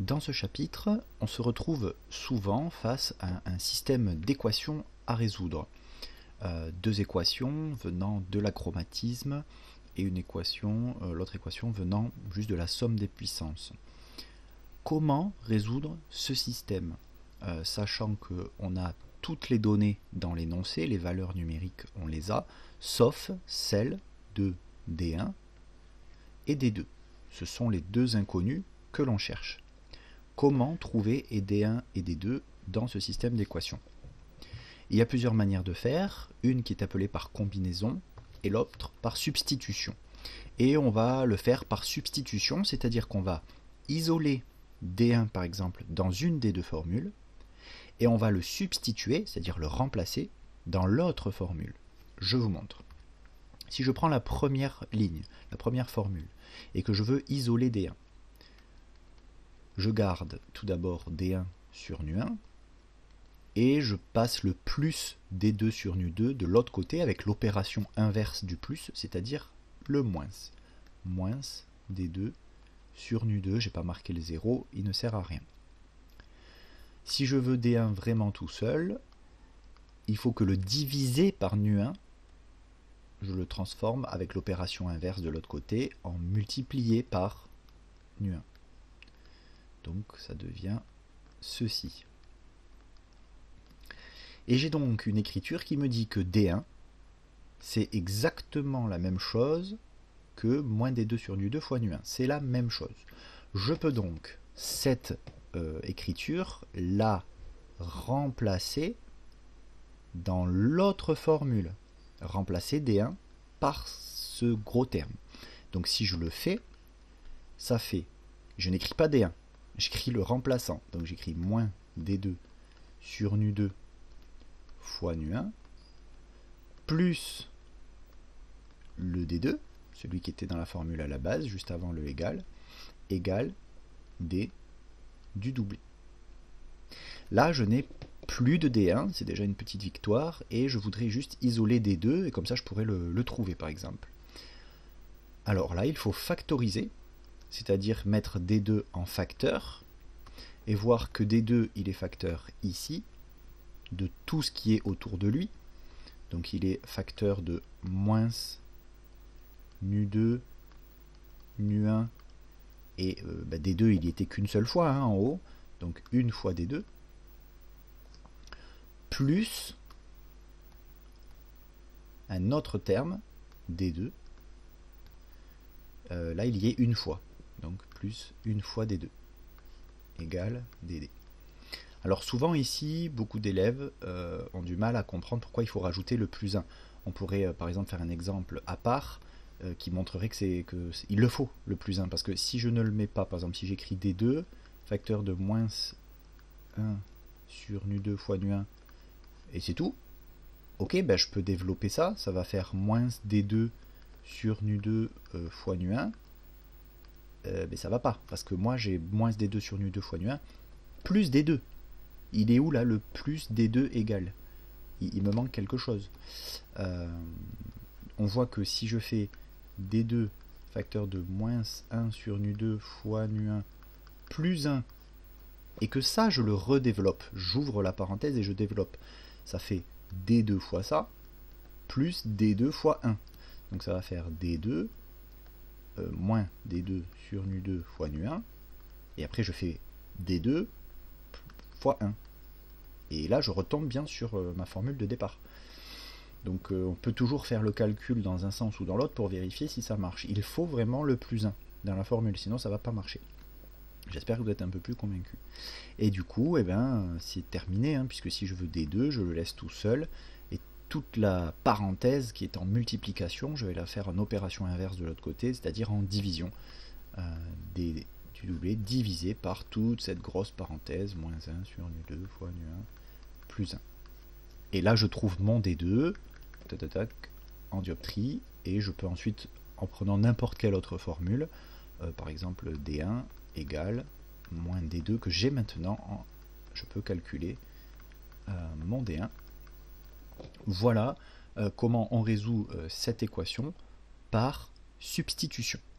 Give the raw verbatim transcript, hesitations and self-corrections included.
Dans ce chapitre, on se retrouve souvent face à un système d'équations à résoudre. Euh, deux équations venant de l'achromatisme et une équation, euh, l'autre équation venant juste de la somme des puissances. Comment résoudre ce système, euh, sachant qu'on a toutes les données dans l'énoncé, les valeurs numériques on les a, sauf celles de D un et D deux. Ce sont les deux inconnus que l'on cherche. Comment trouver D un et D deux dans ce système d'équations? Il y a plusieurs manières de faire, une qui est appelée par combinaison et l'autre par substitution. Et on va le faire par substitution, c'est-à-dire qu'on va isoler D un par exemple dans une des deux formules et on va le substituer, c'est-à-dire le remplacer, dans l'autre formule. Je vous montre. Si je prends la première ligne, la première formule, et que je veux isoler D un, je garde tout d'abord D un sur nu un, et je passe le plus D deux sur nu deux de l'autre côté avec l'opération inverse du plus, c'est-à-dire le moins. Moins D deux sur nu deux, je n'ai pas marqué le zéro, il ne sert à rien. Si je veux D un vraiment tout seul, il faut que le divisé par nu un, je le transforme avec l'opération inverse de l'autre côté en multiplié par nu un. Donc ça devient ceci. Et j'ai donc une écriture qui me dit que D un, c'est exactement la même chose que moins D deux sur nu deux fois nu un. C'est la même chose. Je peux donc cette euh, écriture la remplacer dans l'autre formule. Remplacer D un par ce gros terme. Donc si je le fais, ça fait, je n'écris pas D un, j'écris le remplaçant. Donc j'écris moins D deux sur nu deux fois nu un, plus le D deux, celui qui était dans la formule à la base, juste avant le égal, égale D du doublé. Là, je n'ai plus de D un, c'est déjà une petite victoire, et je voudrais juste isoler D deux, et comme ça je pourrais le, le trouver par exemple. Alors là, il faut factoriser, c'est-à-dire mettre D deux en facteur, et voir que D deux, il est facteur ici, de tout ce qui est autour de lui. Donc il est facteur de moins nu deux, nu un, et euh, bah, D deux, il n'y était qu'une seule fois hein, en haut, donc une fois D deux, plus un autre terme, D deux, euh, là il y est une fois, donc plus une fois D deux, égale D D. Alors souvent ici, beaucoup d'élèves euh, ont du mal à comprendre pourquoi il faut rajouter le plus un. On pourrait euh, par exemple faire un exemple à part euh, qui montrerait que c'est que il le faut, le plus un, parce que si je ne le mets pas, par exemple si j'écris D deux, facteur de moins un sur nu deux fois nu un, et c'est tout, ok, ben je peux développer ça, ça va faire moins D deux sur nu deux euh, fois nu un, euh, mais ça va pas, parce que moi j'ai moins D deux sur nu deux fois nu un, plus D deux. Il est où là le plus D deux égal? il, il me manque quelque chose. Euh, on voit que si je fais D deux facteur de moins un sur nu deux fois nu un plus un, et que ça je le redéveloppe, j'ouvre la parenthèse et je développe, ça fait D deux fois ça, plus D deux fois un. Donc ça va faire D deux euh, moins D deux sur nu deux fois nu un, et après je fais D deux fois un. Et là je retombe bien sur euh, ma formule de départ. Donc euh, on peut toujours faire le calcul dans un sens ou dans l'autre pour vérifier si ça marche. Il faut vraiment le plus un dans la formule, sinon ça ne va pas marcher. J'espère que vous êtes un peu plus convaincu. Et du coup, eh ben, c'est terminé, hein, puisque si je veux D deux, je le laisse tout seul. Et toute la parenthèse qui est en multiplication, je vais la faire en opération inverse de l'autre côté, c'est-à-dire en division. Euh, des, du doublé divisé par toute cette grosse parenthèse, moins un sur nu deux fois nu un, plus un. Et là, je trouve mon D deux, tac, tac, tac, en dioptrie, et je peux ensuite, en prenant n'importe quelle autre formule, euh, par exemple D un égale moins D deux que j'ai maintenant, en, je peux calculer euh, mon D un. Voilà euh, comment on résout euh, cette équation par substitution.